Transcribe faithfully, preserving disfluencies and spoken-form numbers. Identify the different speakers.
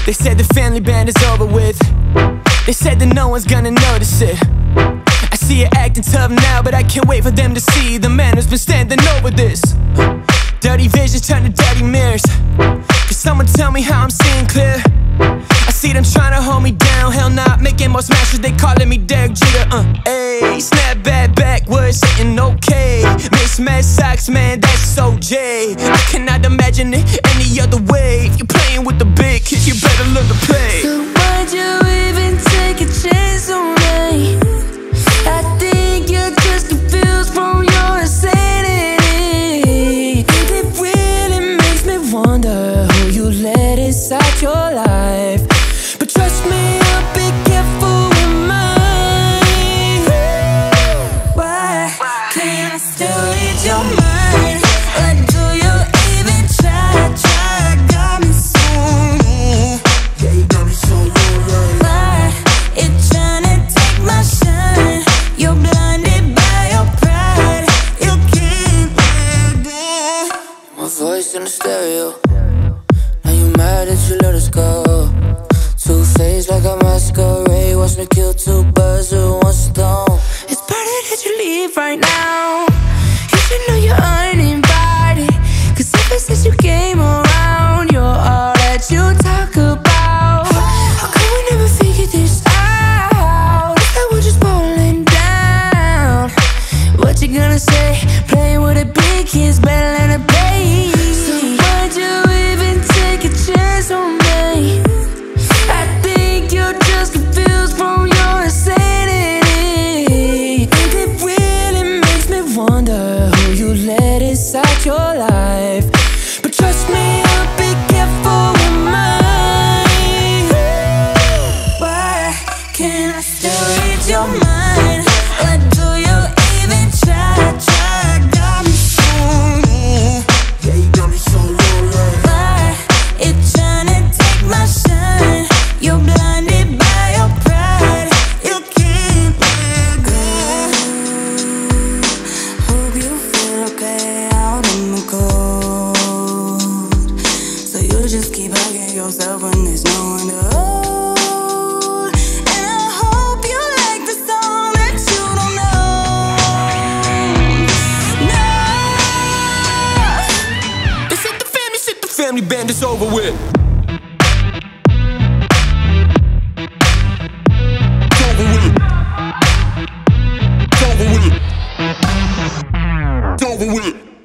Speaker 1: They said the family band is over with. They said that no one's gonna notice it. I see you acting tough now, but I can't wait for them to see the man who's been standing over this. Dirty visions turn to dirty mirrors. Can someone tell me how I'm seeing clear? I see them trying to hold me down. Hell nah, making more smashes, they calling me Derek Jeter. Uh, ayy, snap back backwards, sitting okay. Mismatched socks, man, that's O J. I cannot imagine it any other way. If you're playing with the big kids, you better learn to play.
Speaker 2: So why'd you even take a chance on me? I think you're just confused from your insanity. It really makes me wonder who you let inside your life. But trust me, I'll be careful with mine. Why can't I still read your mind? Or do you even try, try? Got me so low. Yeah, you got me so low, right? Why you tryna take my shine? You're blinded by your pride. You can't let go. My voice in the stereo. Now you mad that you let us go. Two-faced like a masquerade. Watch me kill two birds with one stone. It's better that you leave right now. You should know you're uninvited. Cause ever since you came around, you're all that you talk about. How come we never figured this out? Is that we're just falling down? What you gonna say? Playing with a big kid's better than a baby. So why'd you even take a chance on me? I think you're just confused from your insanity. And it really makes me wonder who you let inside your life. But trust me, I'll be careful with mine. Why can't I still read your mind? Or do you even try, try? Got me so low. Yeah, you got me so low, right? Why you tryna take my shine? You're blinded by your pride. You can't let go. Hope you feel okay out in the cold. So you just keep hugging yourself when there's no one to hold. And I hope you like the song that you don't know. No.
Speaker 1: They said the family, said the family band is over with. It's over with. It's over with. It's over with.